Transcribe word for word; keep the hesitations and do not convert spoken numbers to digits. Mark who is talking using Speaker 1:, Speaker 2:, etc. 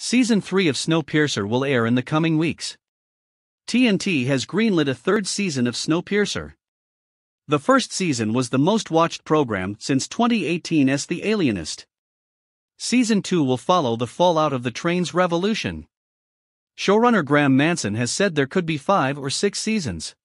Speaker 1: Season three of Snowpiercer will air in the coming weeks. T N T has greenlit a third season of Snowpiercer. The first season was the most watched program since twenty eighteen's The Alienist. Season two will follow the fallout of the train's revolution. Showrunner Graeme Manson has said there could be five or six seasons.